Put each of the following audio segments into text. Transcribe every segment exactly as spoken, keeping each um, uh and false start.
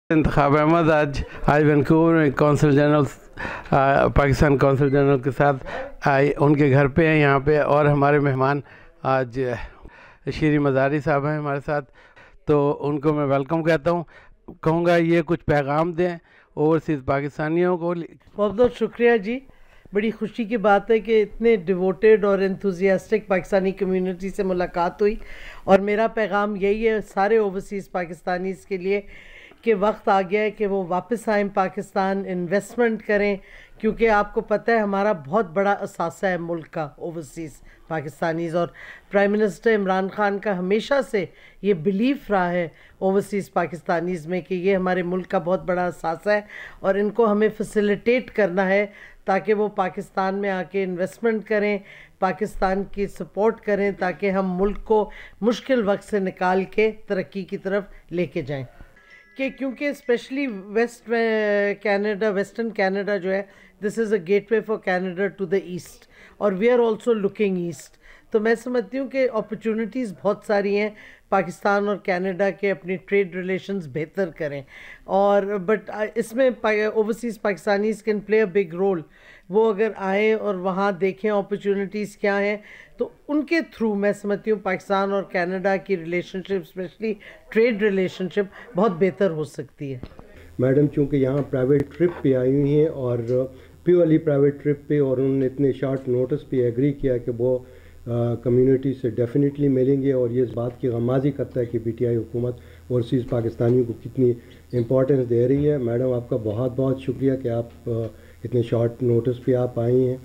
इंतखाब अहमद आज आज वैनकूवर में consul general Pakistan consul general के साथ आए, उनके घर पे हैं यहाँ पे। और हमारे मेहमान आज श्री मज़ारी साहब हैं हमारे साथ, तो उनको मैं वेलकम कहता हूँ। कहूँगा ये कुछ पैगाम दें ओवरसीज़ पाकिस्तानियों को। बहुत बहुत शुक्रिया जी। बड़ी खुशी की बात है कि इतने डिवोटेड और एंथुजियास्टिक पाकिस्तानी कम्युनिटी से मुलाकात हुई, और मेरा पैगाम यही है सारे ओवरसीज़ पाकिस्तानीज़ के लिए कि वक्त आ गया है कि वो वापस आएँ पाकिस्तान, इन्वेस्टमेंट करें, क्योंकि आपको पता है हमारा बहुत बड़ा असासा है मुल्क का ओवरसीज़ पाकिस्तानीज़। और प्राइम मिनिस्टर इमरान खान का हमेशा से ये बिलीफ रहा है ओवरसीज़ पाकिस्तानीज़ में कि ये हमारे मुल्क का बहुत बड़ा असासा है, और इनको हमें फैसिलिटेट करना है ताकि वो पाकिस्तान में आके इन्वेस्टमेंट करें, पाकिस्तान की सपोर्ट करें, ताकि हम मुल्क को मुश्किल वक्त से निकाल के तरक्की की तरफ लेके जाएं। कि क्योंकि specially west Canada, western Canada जो है, this is a gateway for Canada to the east, और we are also looking east. तो मैं समझती हूँ कि अपॉर्चुनिटीज़ बहुत सारी हैं पाकिस्तान और कनाडा के अपनी ट्रेड रिलेशंस बेहतर करें। और बट इसमें overseas Pakistanis can play a big role. वो अगर आएँ और वहाँ देखें अपॉर्चुनिटीज़ क्या हैं, तो उनके थ्रू मैं समझती हूँ पाकिस्तान और कनाडा की रिलेशनशिप, स्पेशली ट्रेड रिलेशनशिप, बहुत बेहतर हो सकती है। मैडम चूँकि यहाँ प्राइवेट ट्रिप पे आई हुई हैं और प्योरली प्राइवेट ट्रिप पे, और उन्होंने इतने शॉर्ट नोटिस पे एग्री किया कि वो कम्युनिटी से डेफिनेटली मिलेंगे, और ये इस बात की गमाज़ी करता है कि पी टी आई हुकूमत ओवरसीज़ पाकिस्तानियों को कितनी इम्पोर्टेंस दे रही है। मैडम आपका बहुत बहुत शुक्रिया कि आप uh, इतने शॉर्ट नोटिस पे आप आई हैं।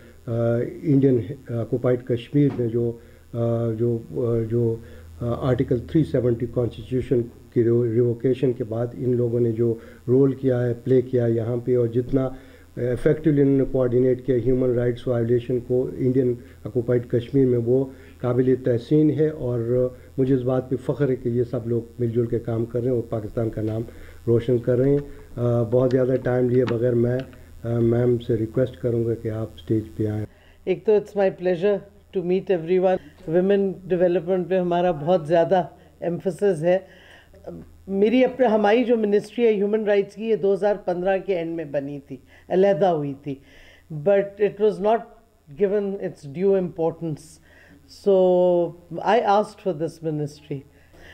इंडियन ऑक्युपाइड कश्मीर में जो uh, जो uh, जो आर्टिकल तीन सौ सत्तर कॉन्स्टिट्यूशन की रिवोकेशन के बाद इन लोगों ने जो रोल किया है, प्ले किया है यहाँ पे, और जितना इफ़ेक्टिवली इन्होंने कोऑर्डिनेट किया ह्यूमन राइट्स वायलेशन को इंडियन ऑक्युपाइड कश्मीर में, वो काबिल तहसीन है। और मुझे इस बात पे फ़ख्र है कि ये सब लोग मिलजुल के काम कर रहे हैं और पाकिस्तान का नाम रोशन कर रहे हैं। बहुत ज़्यादा टाइम लिए बगैर मैं मैम से रिक्वेस्ट करूँगा कि आप स्टेज पे आएँ। एक तो it's my pleasure to meet everyone. Women development पे हमारा बहुत ज़्यादा एम्फेसिस है। मेरी अपने हमारी जो मिनिस्ट्री है ह्यूमन राइट्स की, ये दो हज़ार पंद्रह के एंड में बनी थी, अलहदा हुई थी, but it was not given its due importance, so I asked for this ministry.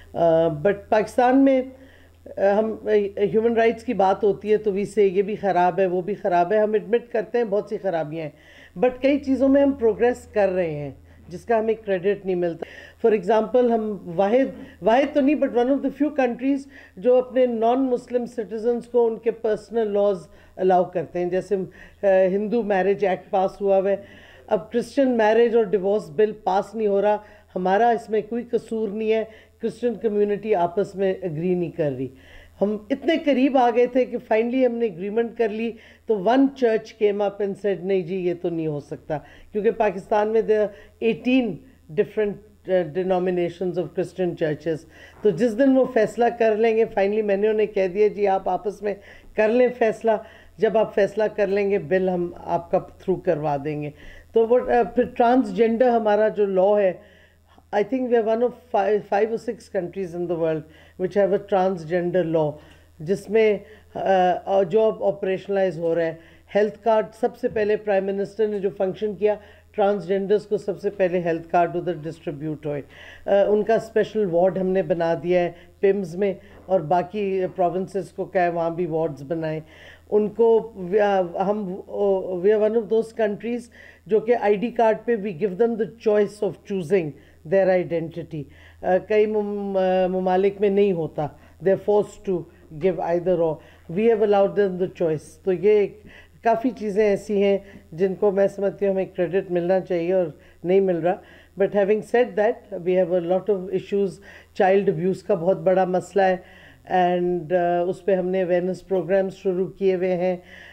But Pakistan में uh, हम ह्यूमन uh, राइट्स की बात होती है तो वी से ये भी ख़राब है, वो भी ख़राब है, हम एडमिट करते हैं बहुत सी खराबियाँ हैं, बट कई चीज़ों में हम प्रोग्रेस कर रहे हैं जिसका हमें क्रेडिट नहीं मिलता। फॉर एग्ज़ाम्पल हम वाहिद वाहिद तो नहीं but one of the few countries जो अपने नॉन मुस्लिम सिटीजन्स को उनके पर्सनल लॉज अलाउ करते हैं। जैसे हिंदू मैरिज एक्ट पास हुआ है, अब क्रिश्चियन मैरिज और डिवोर्स बिल पास नहीं हो रहा। हमारा इसमें कोई कसूर नहीं है, क्रिश्चियन कम्युनिटी आपस में एग्री नहीं कर रही। हम इतने करीब आ गए थे कि फाइनली हमने एग्रीमेंट कर ली, तो one church came up and said नहीं जी ये तो नहीं हो सकता, क्योंकि पाकिस्तान में there eighteen different denominations of Christian churches. तो जिस दिन वो फैसला कर लेंगे, फाइनली मैंने उन्हें कह दिया जी आप आपस में कर लें फैसला, जब आप फैसला कर लेंगे बिल हम आपका थ्रू करवा देंगे। तो वो फिर ट्रांसजेंडर हमारा जो लॉ है, I think we are one of five, five or six countries in the world which have a transgender law, जिसमें जॉब ऑपरेशनलाइज हो रहा है। हेल्थ कार्ड सबसे पहले प्राइम मिनिस्टर ने जो फंक्शन किया, ट्रांसजेंडर्स को सबसे पहले हेल्थ कार्ड उधर डिस्ट्रीब्यूट हुए। उनका स्पेशल वार्ड हमने बना दिया है पिम्स में, और बाकी प्रोविंसेस को क्या है वहाँ भी वार्ड्स बनाएं उनको। हम we are one of those countries जो कि आईडी कार्ड पे we give them the choice of choosing their identity. कई ममालिक में नहीं होता, they are forced to give either or, we have allowed them the choice. तो ये काफ़ी चीज़ें ऐसी हैं जिनको मैं समझती हूँ हमें क्रेडिट मिलना चाहिए और नहीं मिल रहा। But having said that, we have a lot of issues. Child abuse का बहुत बड़ा मसला है, एंड uh, उस पर हमने अवेयरनेस प्रोग्राम्स शुरू किए हुए हैं।